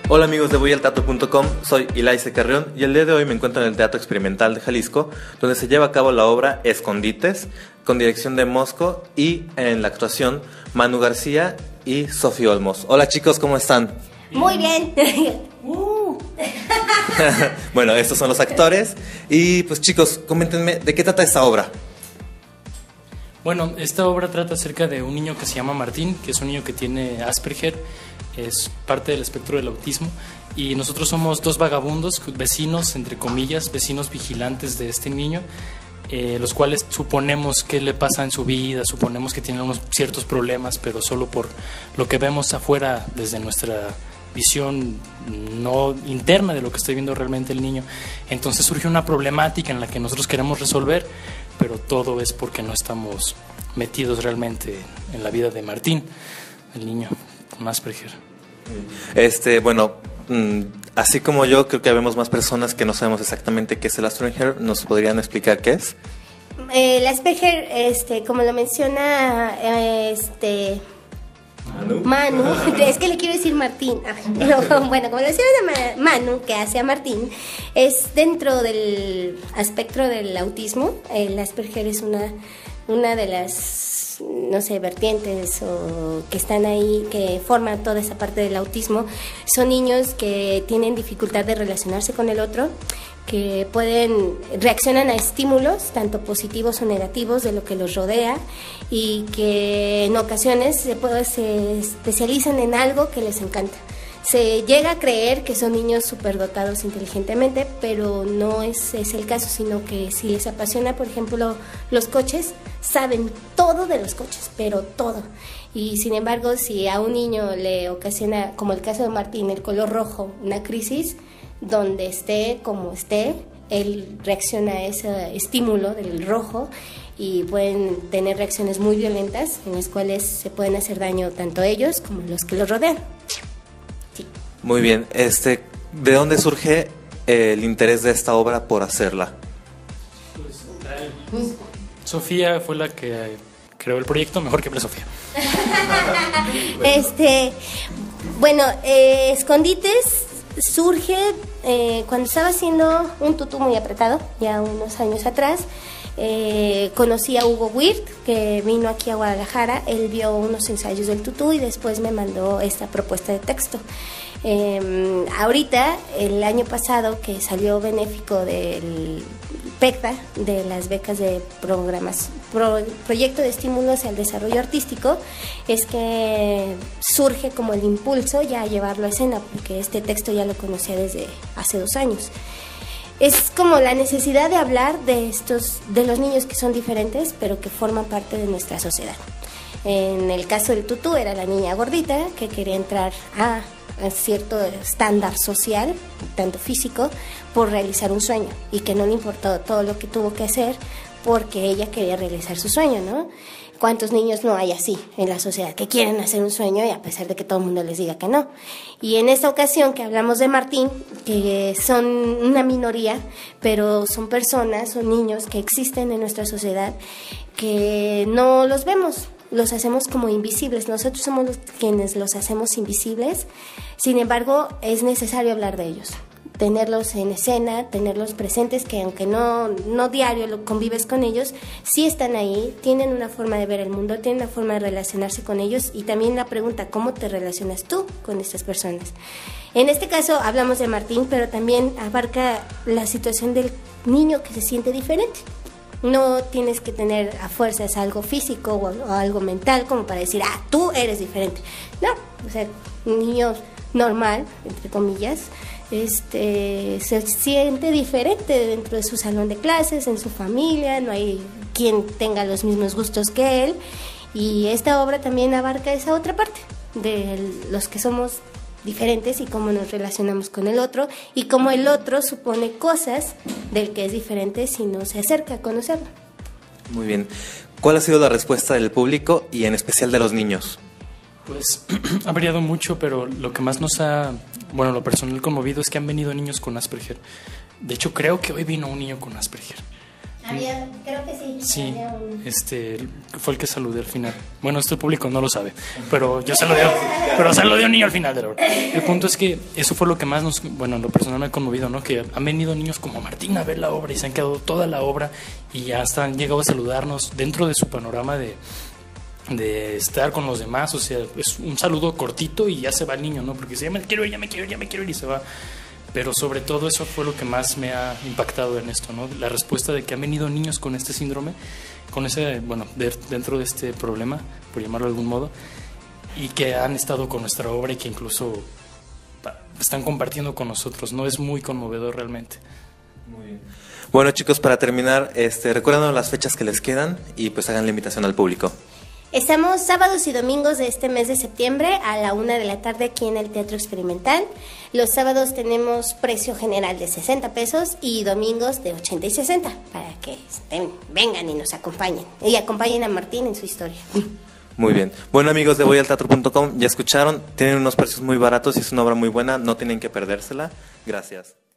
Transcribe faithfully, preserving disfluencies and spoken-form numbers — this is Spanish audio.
Hola amigos de voy al teatro punto com, soy Ilaice Carrión y el día de hoy me encuentro en el Teatro Experimental de Jalisco, donde se lleva a cabo la obra Escondites, con dirección de Mosco y en la actuación Manu García y Sofía Olmos. Hola chicos, ¿cómo están? Muy bien. uh. Bueno, estos son los actores y pues chicos, coméntenme, ¿de qué trata esta obra? Bueno, esta obra trata acerca de un niño que se llama Martín, que es un niño que tiene Asperger, es parte del espectro del autismo, y nosotros somos dos vagabundos, vecinos, entre comillas, vecinos vigilantes de este niño, eh, los cuales suponemos que le pasa en su vida, suponemos que tiene unos ciertos problemas, pero solo por lo que vemos afuera desde nuestra visión no interna de lo que está viendo realmente el niño. Entonces surge una problemática en la que nosotros queremos resolver, pero todo es porque no estamos metidos realmente en la vida de Martín, el niño con Asperger. Este, bueno, así como yo, creo que habemos más personas que no sabemos exactamente qué es el Asperger. ¿Nos podrían explicar qué es? El Asperger, este, como lo menciona, este... Manu. Manu, es que le quiero decir Martín. Pero, bueno, como lo decía Manu, que hace a Martín, es dentro del espectro del autismo. El Asperger es una, una de las, no sé, vertientes o que están ahí, que forman toda esa parte del autismo. Son niños que tienen dificultad de relacionarse con el otro, que pueden reaccionan a estímulos tanto positivos o negativos de lo que los rodea y que en ocasiones se, puede, se especializan en algo que les encanta. Se llega a creer que son niños superdotados inteligentemente, pero no es, es el caso, sino que si les apasiona, por ejemplo, los coches, saben todo de los coches, pero todo. Y sin embargo, si a un niño le ocasiona, como el caso de Martín, el color rojo, una crisis, donde esté, como esté, él reacciona a ese estímulo del rojo y pueden tener reacciones muy violentas en las cuales se pueden hacer daño tanto ellos como los que los rodean. Sí. Muy bien, este, ¿de dónde surge el interés de esta obra por hacerla? Pues, Sofía fue la que creó el proyecto, mejor que Sofía. este, bueno, eh, Escondites surge eh, cuando estaba haciendo un tutú muy apretado, ya unos años atrás. Eh, conocí a Hugo Wirth, que vino aquí a Guadalajara. Él vio unos ensayos del tutú y después me mandó esta propuesta de texto. Eh, ahorita, el año pasado, que salió benéfico del PECTA, de las becas de programas, pro, proyecto de estímulos al desarrollo artístico, es que surge como el impulso ya a llevarlo a escena, porque este texto ya lo conocía desde hace dos años. Es como la necesidad de hablar de estos, de los niños que son diferentes, pero que forman parte de nuestra sociedad. En el caso del tutú era la niña gordita que quería entrar a a cierto estándar social, tanto físico, por realizar un sueño, y que no le importó todo lo que tuvo que hacer porque ella quería realizar su sueño, ¿no? ¿Cuántos niños no hay así en la sociedad que quieren hacer un sueño y a pesar de que todo el mundo les diga que no? Y en esta ocasión que hablamos de Martín, que son una minoría, pero son personas, son niños que existen en nuestra sociedad que no los vemos, los hacemos como invisibles. Nosotros somos los quienes los hacemos invisibles. Sin embargo, es necesario hablar de ellos, tenerlos en escena, tenerlos presentes, que aunque no, no diario lo convives con ellos, sí están ahí, tienen una forma de ver el mundo, tienen una forma de relacionarse con ellos. Y también la pregunta, ¿cómo te relacionas tú con estas personas? En este caso hablamos de Martín, pero también abarca la situación del niño que se siente diferente. No tienes que tener a fuerzas algo físico o, o algo mental como para decir, ah, tú eres diferente. No, o sea, un niño normal, entre comillas, este, se siente diferente dentro de su salón de clases, en su familia, no hay quien tenga los mismos gustos que él. Y esta obra también abarca esa otra parte de los que somos diferentes y cómo nos relacionamos con el otro y cómo el otro supone cosas del que es diferente si no se acerca a conocerlo. Muy bien. ¿Cuál ha sido la respuesta del público y en especial de los niños? Pues ha variado mucho, pero lo que más nos ha, bueno, lo personal conmovido es que han venido niños con Asperger. De hecho, creo que hoy vino un niño con Asperger. Había, creo que sí. Sí, había un- este fue el que saludé al final. Bueno, este público no lo sabe, pero yo se lo dio, pero se lo dio un niño al final de la obra. El punto es que eso fue lo que más nos, bueno, en lo personal me ha conmovido, ¿no? Que han venido niños como Martín a ver la obra y se han quedado toda la obra y ya hasta han llegado a saludarnos dentro de su panorama de, de estar con los demás. O sea, es un saludo cortito y ya se va el niño, ¿no? Porque dice, ya me quiero ir, ya me quiero ir, ya me quiero ir y se va. Pero sobre todo eso fue lo que más me ha impactado en esto, ¿no? La respuesta de que han venido niños con este síndrome, con ese, bueno, de- dentro de este problema, por llamarlo de algún modo, y que han estado con nuestra obra y que incluso pa, están compartiendo con nosotros, ¿no? Es muy conmovedor realmente. Muy bien. Bueno, chicos, para terminar, este, recuerden las fechas que les quedan y pues hagan la invitación al público. Estamos sábados y domingos de este mes de septiembre a la una de la tarde aquí en el Teatro Experimental. Los sábados tenemos precio general de sesenta pesos y domingos de ochenta y sesenta para que estén, vengan y nos acompañen. Y acompañen a Martín en su historia. Muy bien. Bueno, amigos de voy al teatro punto com, ya escucharon, tienen unos precios muy baratos y es una obra muy buena, no tienen que perdérsela. Gracias.